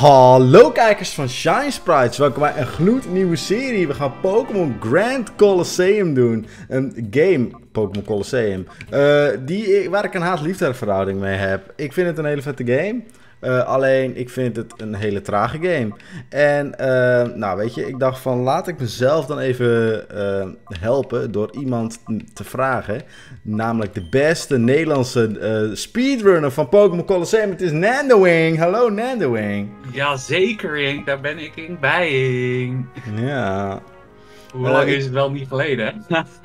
Hallo kijkers van Shine Sprites, welkom bij een gloednieuwe serie. We gaan Pokémon Grand Colosseum doen. Een game, Pokémon Colosseum, waar ik een haat-liefde verhouding mee heb. Ik vind het een hele vette game. Alleen, ik vind het een hele trage game. En, nou weet je, ik dacht van laat ik mezelf dan even helpen door iemand te vragen. Namelijk de beste Nederlandse speedrunner van Pokémon Colosseum. Het is Nandowing. Hallo Nandowing. Jazeker, Ink. Daar ben ik in bij. Ja. Hoe lang is het wel niet geleden?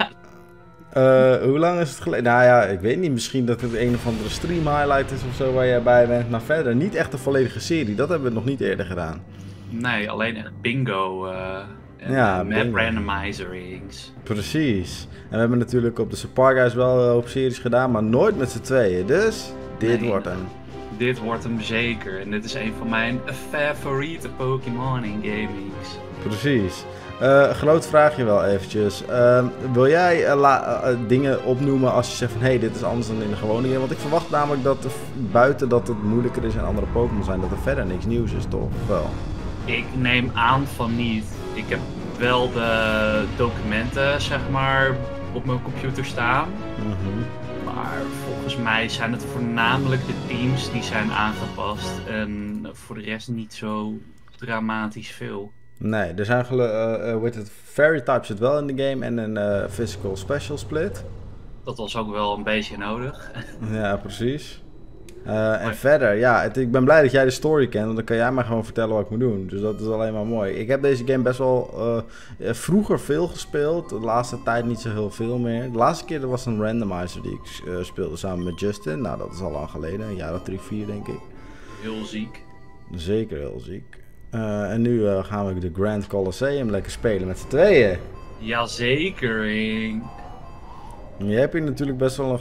Hoe lang is het geleden? Nou ja, ik weet niet. Misschien dat het een of andere stream highlight is of zo waar jij bij bent. Maar verder, niet echt een volledige serie. Dat hebben we nog niet eerder gedaan. Nee, alleen echt bingo. En ja, map bingo. randomizerings. Precies. En we hebben natuurlijk op de Support Guys wel een hoop series gedaan, maar nooit met z'n tweeën. Dus, dit wordt hem. Dit wordt hem zeker. En dit is een van mijn favoriete Pokémon in gamings. Precies. Groot vraagje wel eventjes. Wil jij dingen opnoemen als je zegt van hey, dit is anders dan in de gewone game? Want ik verwacht namelijk dat buiten dat het moeilijker is en andere Pokémon zijn, dat er verder niks nieuws is, toch? Wel. Ik neem aan van niet. Ik heb wel de documenten, zeg maar, op mijn computer staan. Maar volgens mij zijn het voornamelijk de teams die zijn aangepast. En voor de rest niet zo dramatisch veel. Nee, er zijn Fairy type zit wel in de game en een Physical Special Split. Dat was ook wel een beetje nodig. Ja, precies. En verder, ja, ik ben blij dat jij de story kent, want dan kan jij mij gewoon vertellen wat ik moet doen. Dus dat is alleen maar mooi. Ik heb deze game best wel vroeger veel gespeeld, de laatste tijd niet zo heel veel meer. De laatste keer was een randomizer die ik speelde samen met Justin. Nou, dat is al lang geleden, een jaar of 3, 4 denk ik. Heel ziek. Zeker heel ziek. En nu gaan we de Grand Colosseum lekker spelen met z'n tweeën. Jazeker, Ink. Je hebt hier natuurlijk best wel een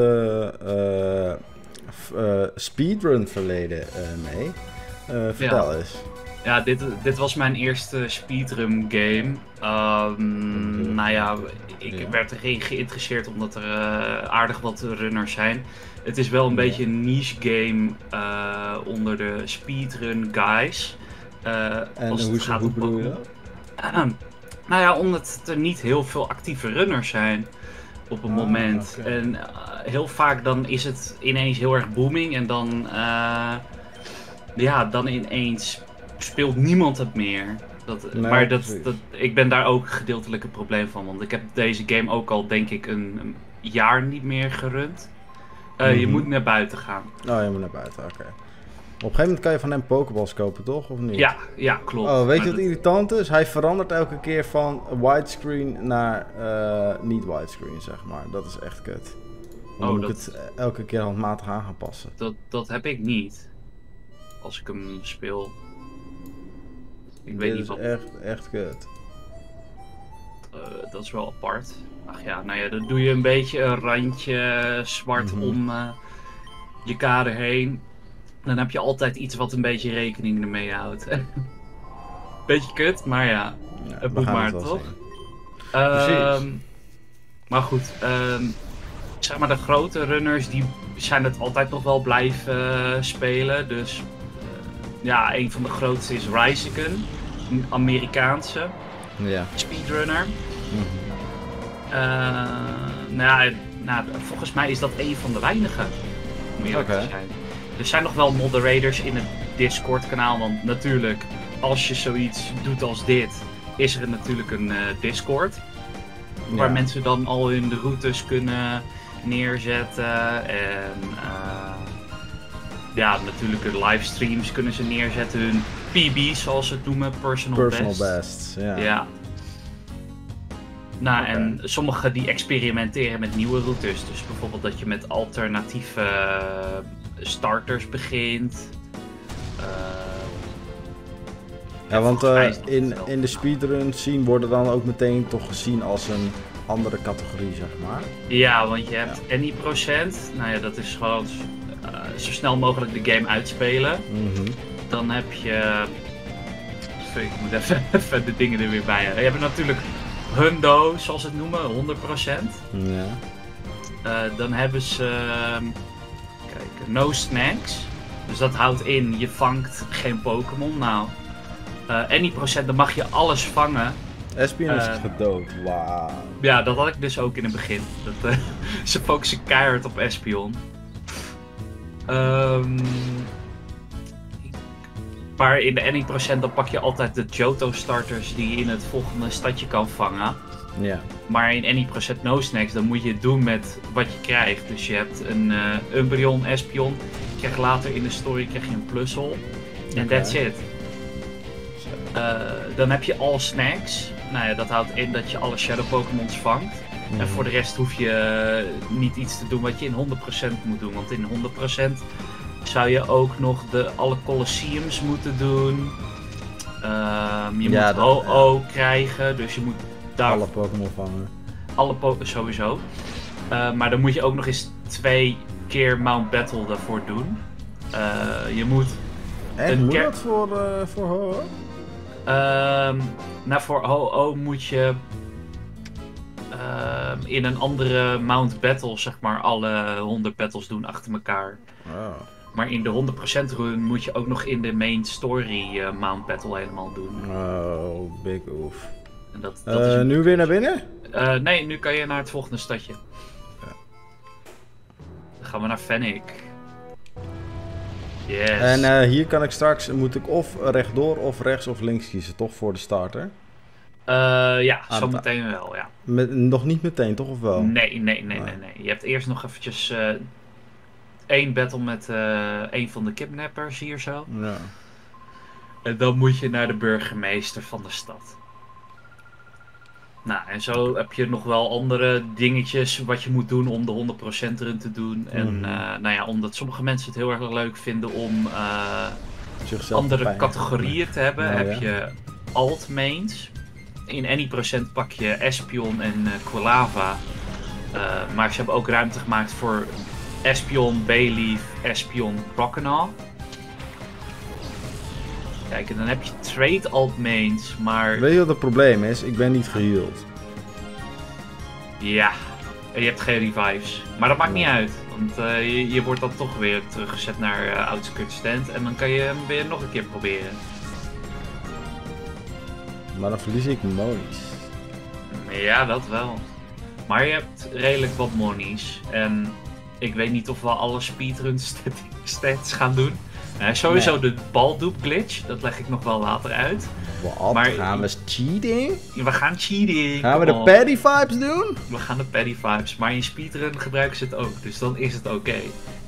grote speedrun verleden mee. Vertel eens. Ja, dit was mijn eerste speedrun game. Nou ja, ik werd erin geïnteresseerd omdat er aardig wat runners zijn. Het is wel een beetje een niche game onder de speedrun guys. En hoe bedoel je dat? Nou ja, omdat er niet heel veel actieve runners zijn op een moment. Okay. En heel vaak dan is het ineens heel erg booming en dan, dan ineens speelt niemand het meer. Maar ik ben daar ook gedeeltelijk een probleem van, want ik heb deze game ook al denk ik een jaar niet meer gerund. Je moet naar buiten gaan. Oh, je moet naar buiten, oké. Op een gegeven moment kan je van hem Pokéballs kopen, toch? Of niet? Ja, klopt. Oh, weet je wat irritant is? Hij verandert elke keer van widescreen naar niet widescreen, zeg maar. Dat is echt kut. Dan moet ik het elke keer handmatig aan gaan passen. Dat heb ik niet. Als ik hem speel. Ik weet niet wat. Dit is echt kut. Dat is wel apart. Ach ja, nou ja, dan doe je een beetje een randje zwart om je kader heen. Dan heb je altijd iets wat een beetje rekening ermee houdt. Beetje kut, maar ja, het moet maar toch? Maar goed, zeg maar de grote runners die zijn het altijd nog wel blijven spelen. Dus ja, een van de grootste is Ryziken, een Amerikaanse speedrunner. Volgens mij is dat een van de weinigen, om eerlijk te zijn. Er zijn nog wel moderators in het Discord kanaal, want natuurlijk, als je zoiets doet als dit, is er natuurlijk een Discord. Waar mensen dan al hun routes kunnen neerzetten en natuurlijk hun livestreams kunnen ze neerzetten, hun PB's zoals ze het noemen, personal best. Ja. Nou, en sommigen die experimenteren met nieuwe routes, dus bijvoorbeeld dat je met alternatieve starters begint. Ja, want in de speedrun scene worden dan ook meteen toch gezien als een andere categorie, zeg maar. Ja, want je hebt any procent. Nou ja, dat is gewoon zo snel mogelijk de game uitspelen. Dan heb je... Sorry, ik moet even de dingen er weer bij hebben. Je hebt natuurlijk hundo, zoals ze het noemen, 100%. Ja. Dan hebben ze... no snacks. Dus dat houdt in, je vangt geen Pokémon. Nou, any procent, dan mag je alles vangen. Espeon is gedood, wauw. Ja, dat had ik dus ook in het begin. Ze focussen keihard op Espeon. Maar in de any procent dan pak je altijd de Johto starters die je in het volgende stadje kan vangen. Ja. Maar in any procent no snacks, dan moet je het doen met wat je krijgt. Dus je hebt een Umbreon, Espeon. Je krijgt later in de story krijg je een Plusle. En that's it. Dan heb je all snacks. Nou ja, dat houdt in dat je alle Shadow Pokémons vangt. En voor de rest hoef je niet iets te doen wat je in 100% moet doen. Want in 100% zou je ook nog alle Colosseums moeten doen. Je moet Ho-Oh krijgen, dus je moet daar... Alle Pokémon vangen. Alle Pokémon sowieso. Maar dan moet je ook nog eens 2 keer Mount Battle daarvoor doen. Je moet... En moet dat voor Ho-Oh? Nou, voor Ho-Oh moet je in een andere Mount Battle, zeg maar, alle 100 battles doen achter elkaar. Oh. Maar in de 100% run moet je ook nog in de main story Mount Battle helemaal doen. Oh, big oof. En dat is nu weer naar binnen? Nee, nu kan je naar het volgende stadje. Ja. Dan gaan we naar Fennec. Yes. En hier kan ik straks, moet ik of rechtdoor of rechts of links kiezen, toch voor de starter? Ja, zo meteen wel, ja. Nog niet meteen, toch of wel? Nee. Je hebt eerst nog eventjes 1 battle met een van de kidnappers hier zo. Ja. En dan moet je naar de burgemeester van de stad. Nou, en zo heb je nog wel andere dingetjes wat je moet doen om de 100% run te doen. En nou ja, omdat sommige mensen het heel erg leuk vinden om andere categorieën te hebben, heb je alt mains. In any procent pak je Espeon en Quilava. Maar ze hebben ook ruimte gemaakt voor Espeon, Bayleef, Espeon, Croconaw. Kijk, en dan heb je trade alt mains, maar... Weet je wat het probleem is? Ik ben niet geheeld. Ja, en je hebt geen revives. Maar dat maakt niet uit, want je wordt dan toch weer teruggezet naar Outskirt Stand. En dan kan je hem weer nog een keer proberen. Maar dan verlies ik monies. Ja, dat wel. Maar je hebt redelijk wat monies. En ik weet niet of we alle speedrun stats gaan doen. Sowieso de baldoep glitch, dat leg ik nog wel later uit. Wat? Maar gaan we cheating? We gaan cheating. Gaan we de paddy vibes doen? We gaan de paddy vibes, maar in speedrun gebruiken ze het ook, dus dan is het oké.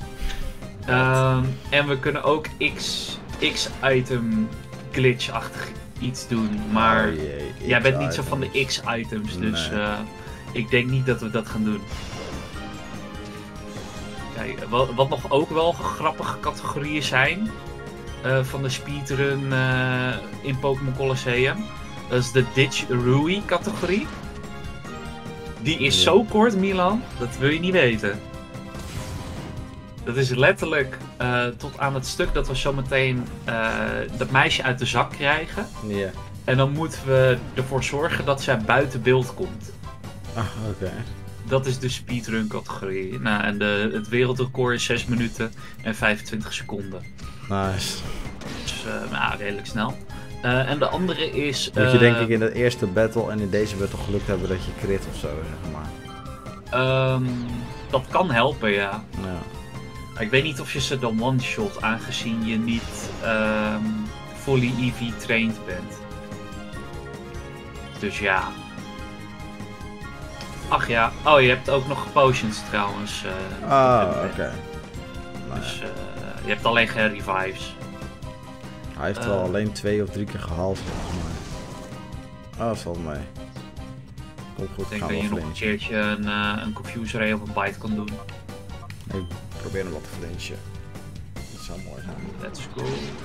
En we kunnen ook X-item glitch-achtig iets doen, maar jij bent niet zo van de X-items, dus ik denk niet dat we dat gaan doen. Kijk, wat nog ook wel grappige categorieën zijn van de speedrun in Pokémon Colosseum, dat is de Ditch Rui categorie. Die is zo kort, Milan, dat wil je niet weten. Dat is letterlijk tot aan het stuk dat we zometeen dat meisje uit de zak krijgen. Ja. En dan moeten we ervoor zorgen dat zij buiten beeld komt. Ah, oké. Dat is de speedrun categorie. Nou, en het wereldrecord is 6 minuten en 25 seconden. Nice. Dus redelijk snel. En de andere is... Moet je denk ik in de eerste battle en in deze battle geluk hebben dat je crit of zo, zeg maar. Dat kan helpen, ja. Ja. Ik weet niet of je ze dan one-shot, aangezien je niet fully EV-trained bent. Dus ja. Ach ja, oh je hebt ook nog potions trouwens. Oké. Dus je hebt alleen geen revives. Hij heeft wel alleen 2 of 3 keer gehaald volgens mij. Oh, dat valt mee. Komt goed, ik denk dat je nog een keertje een Confuse Ray of een Bite kan doen. Ik probeer hem wat te flinchen. Dat zou mooi zijn. Let's go.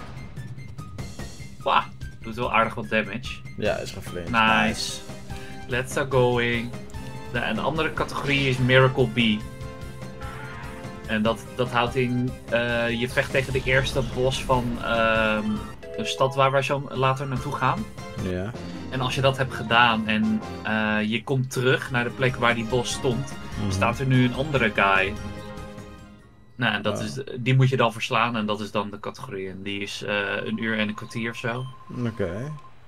Wauw, doet wel aardig wat damage. Ja, is geflinched. Nice. Let's go going. En de andere categorie is Miracle Bee. En dat houdt in, je vecht tegen de eerste boss van de stad waar wij zo later naartoe gaan. Ja. En als je dat hebt gedaan en je komt terug naar de plek waar die boss stond, staat er nu een andere guy. Nou, dat is, die moet je dan verslaan en dat is dan de categorie. En die is 1 uur en een kwartier of zo. Oké.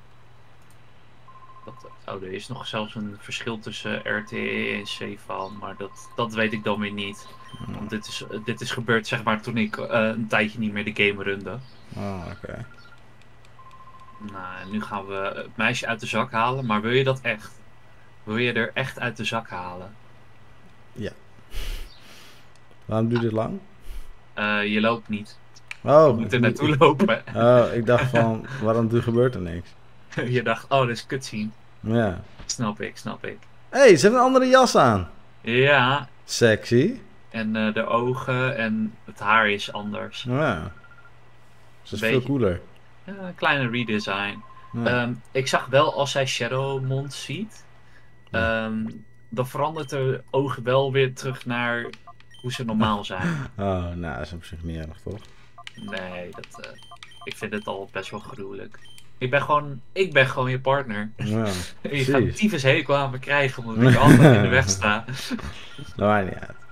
Er is nog zelfs een verschil tussen RTE en C-file, maar dat weet ik dan weer niet. Want dit is gebeurd zeg maar toen ik een tijdje niet meer de game runde. Oh, oké. Nou, en nu gaan we het meisje uit de zak halen, maar wil je dat echt? Wil je er echt uit de zak halen? Ja. Waarom duurt dit lang? Je loopt niet. Oh, Je moet er naartoe lopen. Oh, ik dacht van, waarom gebeurt er niks? Je dacht, oh, dat is cutscene. Ja. Snap ik. Hé, ze heeft een andere jas aan. Ja, Sexy. en de ogen en het haar is anders. Ja. Ze is Beetje. veel cooler. Een kleine redesign. Ja. Ik zag wel als zij Shadowmond ziet, dan verandert de ogen wel weer terug naar hoe ze normaal zijn. Oh, nou, dat is op zich niet erg, toch? Nee, ik vind het al best wel gruwelijk. Ik ben gewoon je partner. Ja, Je gaat tyfus hekel aan me krijgen omdat ik altijd in de weg sta. Dat maakt niet uit.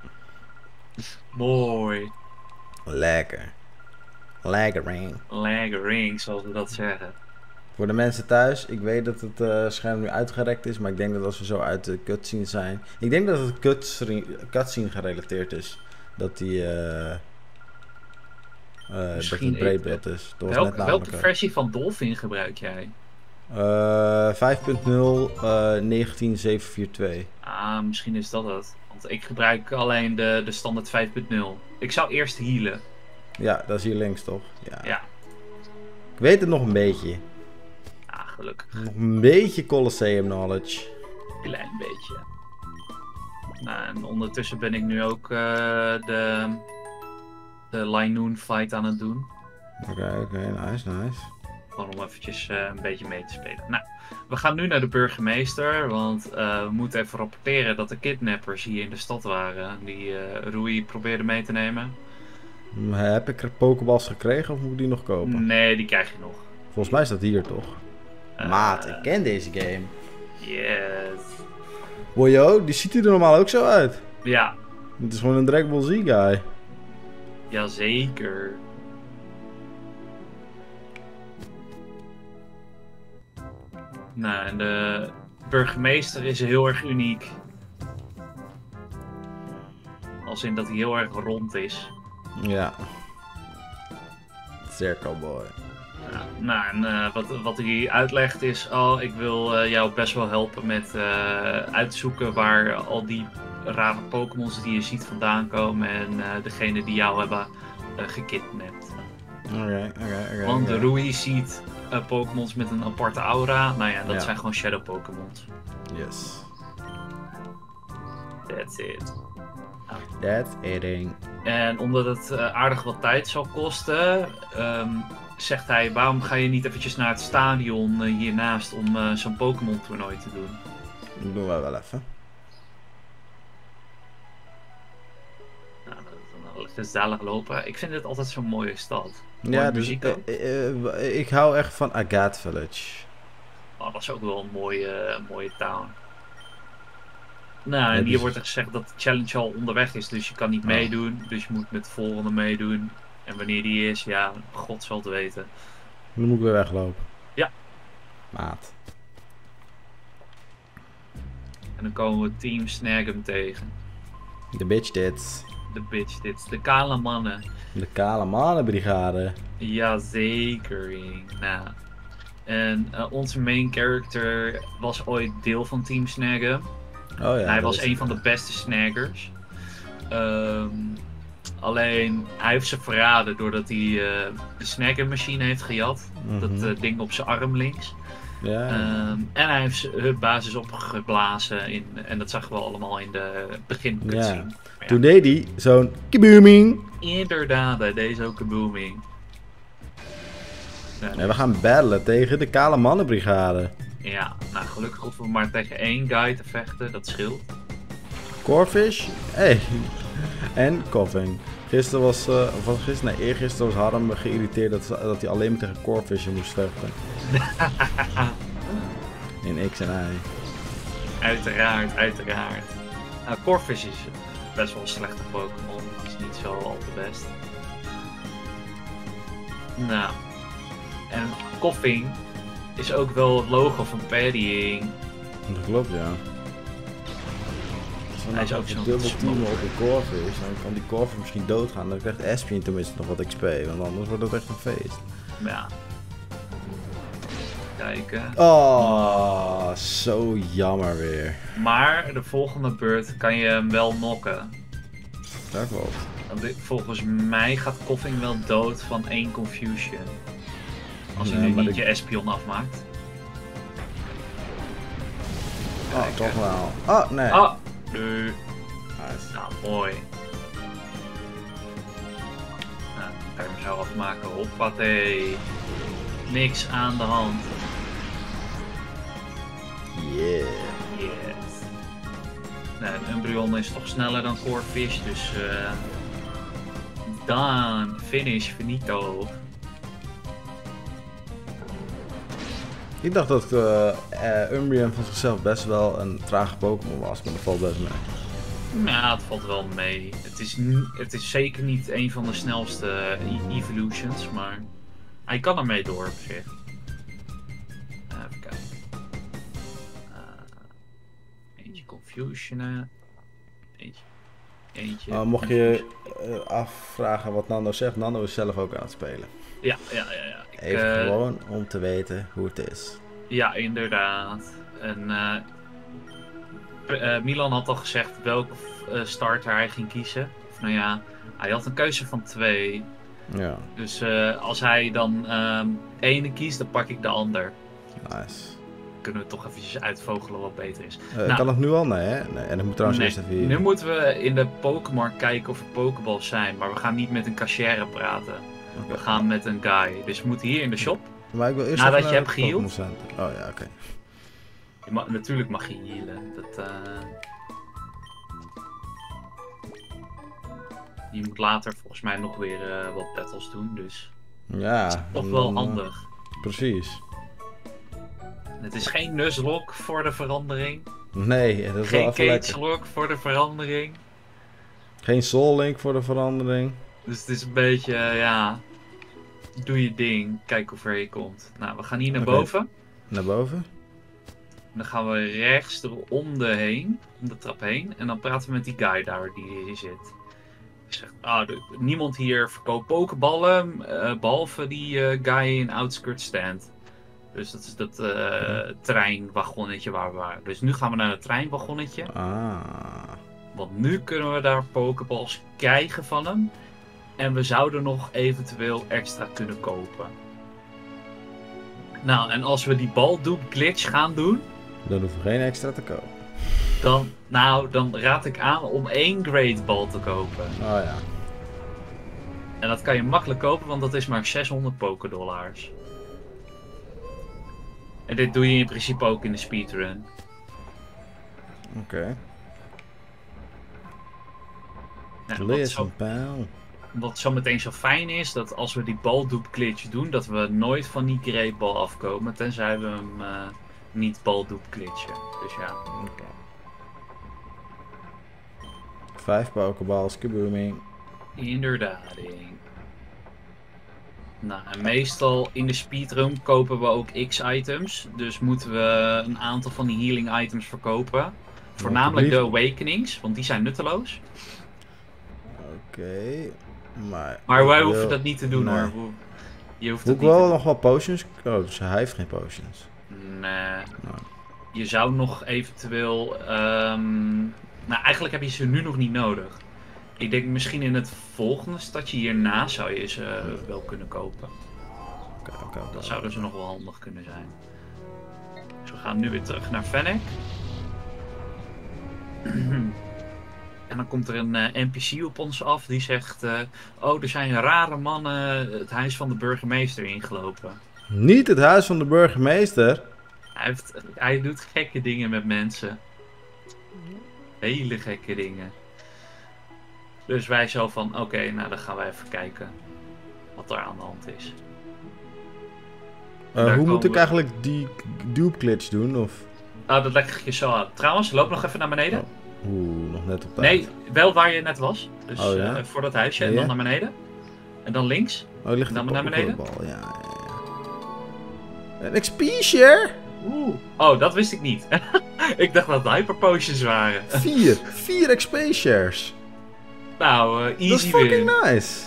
Mooi. Lekker. Lekker ring. Lekker ring, zoals we dat zeggen. Voor de mensen thuis, ik weet dat het scherm nu uitgerekt is, maar ik denk dat als we zo uit de cutscene zijn... Ik denk dat het cutscene gerelateerd is. Dat die... dat het breedbeeld is. Welke versie van Dolphin gebruik jij? 5.0 19742. Ah, misschien is dat het. Want ik gebruik alleen de standaard 5.0. Ik zou eerst healen. Ja, dat is hier links toch? Ja. Ik weet het nog een beetje. Ah, gelukkig. Nog een beetje Colosseum knowledge. Klein beetje. Nou, en ondertussen ben ik nu ook de Linoon fight aan het doen. Oké, nice. Gewoon om eventjes een beetje mee te spelen. Nou, we gaan nu naar de burgemeester, want we moeten even rapporteren dat de kidnappers hier in de stad waren. Die Rui probeerde mee te nemen. Heb ik er pokeballs gekregen of moet ik die nog kopen? Nee, die krijg je nog. Volgens mij is dat hier toch? Maat, ik ken deze game. Yes. Wojo, die ziet er normaal ook zo uit. Ja. Het is gewoon een Dragon Ball Z guy. Jazeker. Nou, en de burgemeester is heel erg uniek. Als in dat hij heel erg rond is. Ja. Circle boy. Ja, nou, en wat hij uitlegt is, ik wil jou best wel helpen met uitzoeken waar al die rare Pokémons die je ziet vandaan komen en degene die jou hebben gekidnapt. Oké. Want de Rui ziet Pokémons met een aparte aura. Nou ja, dat zijn gewoon Shadow Pokémons. Yes. That's it. That's it. En omdat het aardig wat tijd zal kosten, zegt hij, waarom ga je niet eventjes naar het stadion hiernaast om zo'n Pokémon toernooi te doen? Dat doen we wel even. Nou, dat is gezellig lopen. Ik vind het altijd zo'n mooie stad. Ja, dus ik hou echt van Agathe Village. Oh, dat is ook wel een mooie town. Nou, en hier wordt er gezegd dat de challenge al onderweg is, dus je kan niet meedoen. Dus je moet met de volgende meedoen. En wanneer die is, ja, God zal het weten. Dan moet ik weer weglopen. Ja. Maat. En dan komen we Team Snag'em tegen. De bitch dit. De bitch dit. De kale mannen. De kale mannenbrigade. Jazeker. Nou. En onze main character was ooit deel van Team Snag'em. Oh ja, hij was een van de beste snaggers. Alleen hij heeft ze verraden doordat hij de snagger machine heeft gejat. Dat ding op zijn arm links. Ja. En hij heeft hun basis opgeblazen. En dat zagen we allemaal in de begin cutscene. Ja. Toen deed hij zo'n kabooming. Inderdaad, hij deed zo kabooming. Ja, we gaan battlen tegen de kale mannenbrigade. Ja, nou gelukkig hoeven we maar tegen 1 guy te vechten, dat scheelt. Corfish? Hey. En Coughing. Gisteren was, eergisteren was Harm geïrriteerd dat hij alleen maar tegen Corfish moest vechten. In X en Y. Uiteraard. Nou, Corfish is best wel een slechte Pokémon. Is niet zo al te best. Nou. En Koffing is ook wel het logo van Parrying. Dat klopt, ja. Hij is ook zo'n dubbel team op een Corvus, dan kan die Corvus misschien doodgaan. Dan krijgt Espion tenminste nog wat XP, want anders wordt het echt een feest. Ja. Kijken. Oh, zo jammer weer. Maar de volgende beurt kan je hem wel knocken. Dat klopt. Want volgens mij gaat Koffing wel dood van 1 Confusion. Als hij Nee, nu maar niet je Espion afmaakt. Oh, Kijken. toch wel. Oh, nee. Ah, nu. Nice. Nou, mooi. Nou, dan kan je hem zo afmaken. Hoppatee. Niks aan de hand. Yeah. Yes. Nou, een Umbreon is toch sneller dan Corphish, dus done. Finish, finito. Ik dacht dat Umbreon van zichzelf best wel een trage Pokémon was, maar dat valt best mee. Ja, het valt wel mee. Het is zeker niet een van de snelste evolutions, maar hij kan ermee door op zich. Even kijken. Eentje Confusionen. Eentje. Mocht je afvragen wat Nando zegt, Nando is zelf ook aan het spelen. Ja. Even gewoon om te weten hoe het is. Ja, inderdaad. En Milan had al gezegd welke starter hij ging kiezen. Of nou ja, hij had een keuze van 2. Ja, Dus als hij dan ene kiest, dan pak ik de ander. nice. Kunnen we toch eventjes uitvogelen wat beter is. Kan het nu al? Nee, hè? Nee, en dan moet trouwens eerst even hier. Nu moeten we in de Pokémon kijken of er Pokéballs zijn. Maar we gaan niet met een cashier praten. Okay. We gaan met een guy. Dus we moeten hier in de shop. Maar ik wil eerst Nadat even je naar hebt het Pokémon geheeld. Center. Oh ja, oké. Natuurlijk mag je healen. Je moet later volgens mij nog weer wat battles doen. Dus Ja. dat is toch wel handig. Precies. Het is geen Nuzlocke voor de verandering. Nee, dat is wel Geen even lekker. Cage-lock voor de verandering. Geen Soul Link voor de verandering. Dus het is een beetje, doe je ding. Kijk hoe ver je komt. Nou, we gaan hier naar Oké. boven. Naar boven. Dan gaan we rechts om de trap heen. En dan praten we met die guy daar die hier zit. Ik zeg, niemand hier verkoopt pokeballen, behalve die guy in Outskirt Stand. Dus dat is dat treinwagonnetje waar we waren. Dus nu gaan we naar het treinwagonnetje. Want nu kunnen we daar pokeballs krijgen van hem. En we zouden nog eventueel extra kunnen kopen. Nou, en als we die baldoep glitch gaan doen, Dan hoeven we geen extra te kopen. dan raad ik aan om 1 Great Ball te kopen. Oh ja. En dat kan je makkelijk kopen, want dat is maar 600 pokedollars. En dit doe je in principe ook in de speedrun. Oké. Nou, wat zo meteen zo fijn is, dat als we die baldoep glitch doen, dat we nooit van die Great Ball afkomen, tenzij we hem niet baldoep glitchen. Dus ja. Okay. 5 pokeballs, kabooming. Inderdaad. Nou, en meestal in de speedrun kopen we ook X-items. Dus moeten we een aantal van die healing items verkopen. Voornamelijk de Awakenings, want die zijn nutteloos. Oké. Maar wij hoeven dat niet te doen hoor. Je hoeft ik wel nog wel potions? Oh, dus hij heeft geen potions. Nee. Je zou nog eventueel... Nou, eigenlijk heb je ze nu nog niet nodig. Ik denk misschien in het volgende stadje hierna zou je ze wel kunnen kopen. Okay. Dat zou dus nog wel handig kunnen zijn. Dus we gaan nu weer terug naar Fennec. En dan komt er een NPC op ons af die zegt... er zijn rare mannen het huis van de burgemeester ingelopen. Niet het huis van de burgemeester? Hij doet gekke dingen met mensen. Hele gekke dingen. Dus wij zo van, oké, nou dan gaan wij even kijken wat er aan de hand is. Hoe moet ik eigenlijk die dupe glitch doen? Of? Dat leg ik je zo aan. Trouwens, loop nog even naar beneden. Nog net op tijd? Nee, wel waar je net was. Dus Oh, ja? voor dat huisje en Ja? dan naar beneden. En dan links. Oh, ligt dan op naar beneden? de bal. Ja. Een XP share? Oeh. Oh, dat wist ik niet. Ik dacht dat het hyper potions waren. 4 XP shares. Nou, Dat is easy fucking win. nice.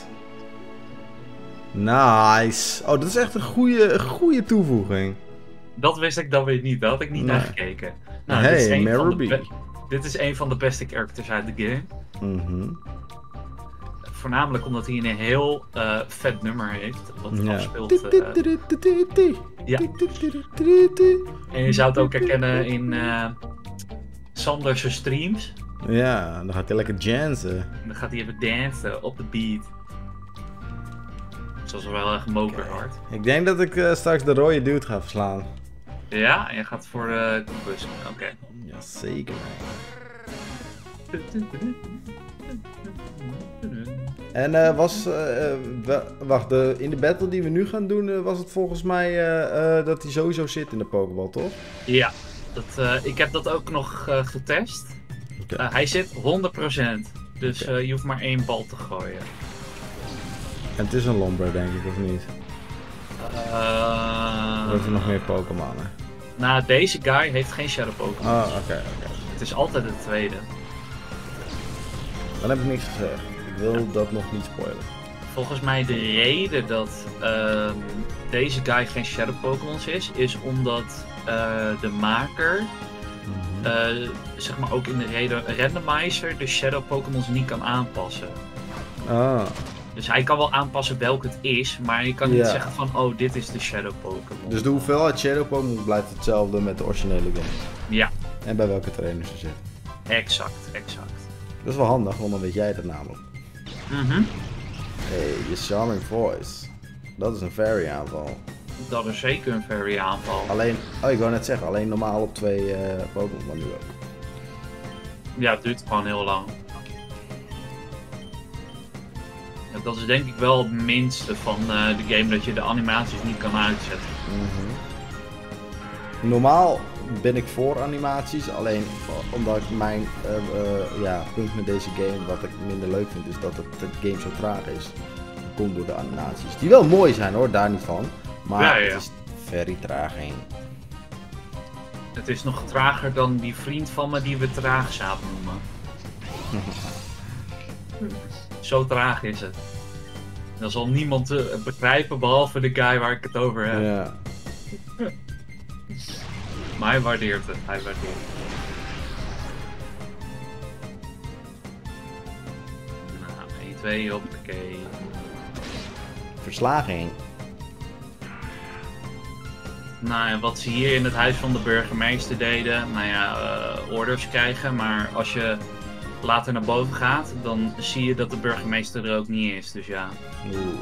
Nice. Oh, dat is echt een goede toevoeging. Dat wist ik dan weer niet. Daar had ik niet Nee. naar gekeken. Nou, Hey, dit is een van de Maruby. dit is een van de beste characters uit de game. Mhm. Voornamelijk omdat hij een heel vet nummer heeft. Wat Ja. afspeelt. Ja. En je zou het ook herkennen in Sanders' streams. Ja, dan gaat hij lekker jansen. En dan gaat hij even dansen op de beat. Dat is wel echt mokerhard. Ik denk dat ik straks de rode dude ga verslaan. Ja, en je gaat voor de bus. Oké. Jazeker. En wacht, in de battle die we nu gaan doen, was het volgens mij dat hij sowieso zit in de Pokéball, toch? Ja, ik heb dat ook nog getest. Oké. Hij zit 100%. Dus je hoeft maar 1 bal te gooien. En het is een Lombra, denk ik, of niet? Of heeft hij nog meer Pokémon? Nou, deze guy heeft geen Shadow Pokémon. Oh, oké. Het is altijd de tweede. Dan heb ik niks gezegd. Ik wil dat nog niet spoilen. Volgens mij de reden dat deze guy geen Shadow Pokémons is omdat de maker, zeg maar ook in de randomizer, de Shadow Pokémons niet kan aanpassen. Ah, Dus hij kan wel aanpassen welke het is, maar je kan niet Ja. zeggen van, oh, dit is de Shadow Pokémon. dus de hoeveelheid Shadow Pokémon blijft hetzelfde met de originele game. Ja, En bij welke trainers ze zitten. exact. Dat is wel handig, want dan weet jij het namelijk. Mhm. Hey, je Charming Voice. Dat is een fairy aanval. Dat is zeker een fairy aanval. Alleen, ik wou net zeggen, alleen normaal op 2 Pokémon, maar nu ook. Ja, het duurt gewoon heel lang. Ja, dat is denk ik wel het minste van de game, dat je de animaties niet kan uitzetten. Normaal ben ik voor animaties, alleen omdat ik mijn punt met deze game, wat ik minder leuk vind, is dat de game zo traag is. Dat komt door de animaties. Die wel mooi zijn hoor, daar niet van. Maar Ja. het is very traag heen. Het is nog trager dan die vriend van me die we traagzaap noemen. Zo traag is het. Dat zal niemand begrijpen behalve de guy waar ik het over heb. Ja. Maar hij waardeert het. Hij waardeert het. Nou, 1, 2, hoppakee. Verslaging. Nou ja, wat ze hier in het huis van de burgemeester deden, nou ja, orders krijgen. Maar als je later naar boven gaat, dan zie je dat de burgemeester er ook niet is. Dus ja. Oeh.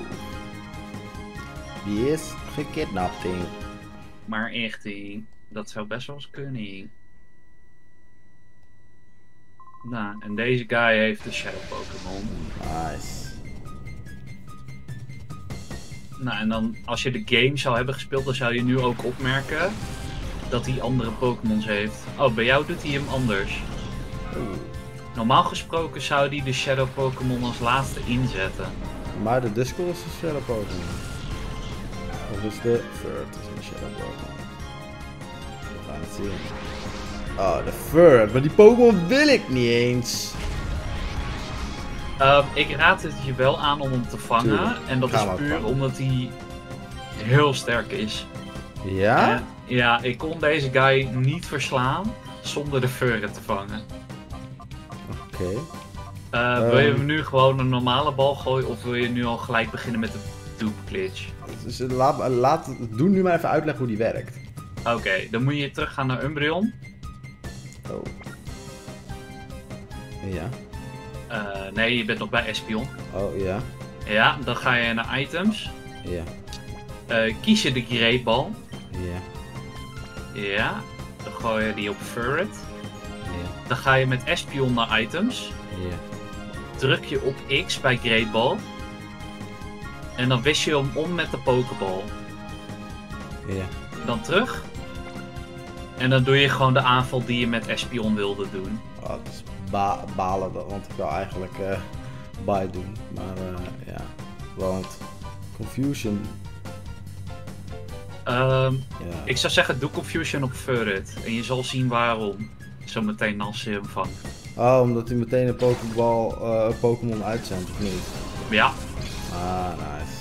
Die is gekidnapt. Maar echt, dat zou best wel eens kunnen. Nou, en deze guy heeft de Shadow Pokémon. Nice. Nou, en dan als je de game zou hebben gespeeld, dan zou je nu ook opmerken dat hij andere Pokémons heeft. Oh, bij jou doet hij hem anders. Oeh. Normaal gesproken zou hij de Shadow Pokémon als laatste inzetten. Maar de Duskull is een Shadow Pokémon. Of is de Furt is een Shadow Pokémon. We gaan het zien. Oh, de Furt. Maar die Pokémon wil ik niet eens. Ik raad het je wel aan om hem te vangen. Tuurlijk. En dat Gaan we is ook puur vangen. omdat hij heel sterk is. Ja? En, ja, ik kon deze guy niet verslaan zonder de Furret te vangen. Oké. Wil je hem nu gewoon een normale bal gooien of wil je nu al gelijk beginnen met de dupe glitch? Dus doe nu maar even uitleggen hoe die werkt. Oké, dan moet je teruggaan naar Umbreon. Oh. Ja. Nee, je bent nog bij Espion. Oh, ja. Ja, dan ga je naar items. Ja. Kies je de Great Ball. Ja. Ja, dan gooi je die op Furret. Ja. Dan ga je met Espion naar items. Ja. Druk je op X bij Great Ball. En dan wist je hem om met de Pokéball. Ja. Dan terug. En dan doe je gewoon de aanval die je met Espion wilde doen. Oh, dat is balen, want ik wil eigenlijk buy doen. Maar ja, want Confusion... Ja. Ja. Ik zou zeggen, doe Confusion op Furret. En je zal zien waarom. Zometeen als je hem vangt. Oh, omdat hij meteen een Pokémon uitzendt, of niet? Ja. Ah, nice.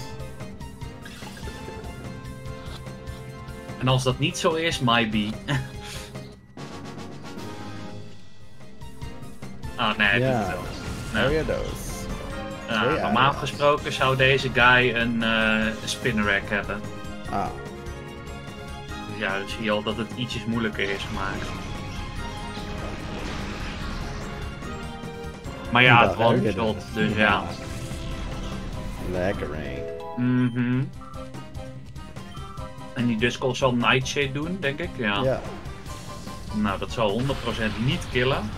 En als dat niet zo is, maybe. Oh nee, hij doet het wel. Nou, Weirdos. normaal gesproken zou deze guy een Spinnerack hebben. Ah. Dus ja, dan zie je al dat het ietsjes moeilijker is gemaakt. Maar ja, het one shot, dus ja. Lekker, hè? En die Duskull zal Nightshade doen, denk ik. Ja. Ja. Nou, dat zal 100% niet killen.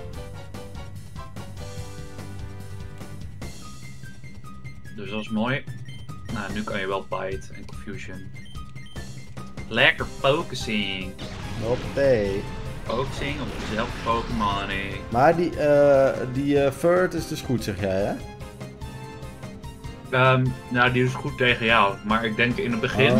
Dus dat is mooi. Nou, nu kan je wel Bite en Confusion. Lekker focusing. Hoppatee. Focusing op dezelfde Pokémon. Maar die Furt is dus goed, zeg jij, hè? Nou, die is goed tegen jou. Maar ik denk in het begin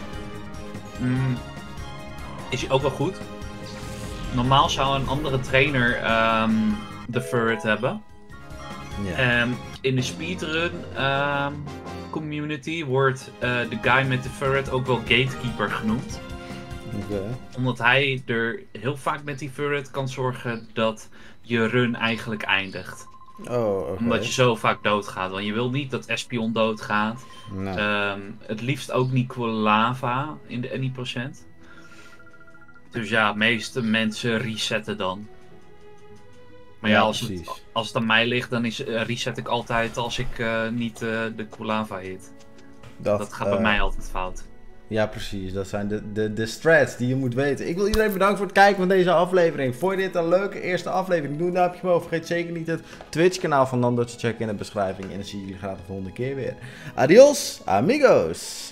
is hij ook wel goed. Normaal zou een andere trainer de Furt hebben. Ja. In de speedrun community wordt de guy met de Furret ook wel Gatekeeper genoemd. Okay. Omdat hij er heel vaak met die Furret kan zorgen dat je run eigenlijk eindigt. Oh, okay. Omdat je zo vaak doodgaat. Want je wil niet dat Espeon doodgaat. Nee. Het liefst ook niet Quilava in de any %. Dus ja, de meeste mensen resetten dan. Maar ja, als het aan mij ligt, dan reset ik altijd als ik niet de Quilava hit. Dat gaat bij mij altijd fout. Ja, precies. Dat zijn de strats die je moet weten. Ik wil iedereen bedanken voor het kijken van deze aflevering. Vond je dit een leuke eerste aflevering? Doe een duimpje omhoog. Vergeet zeker niet het Twitch-kanaal van Nando te checken in de beschrijving. En dan zie ik jullie graag de volgende keer weer. Adios, amigos!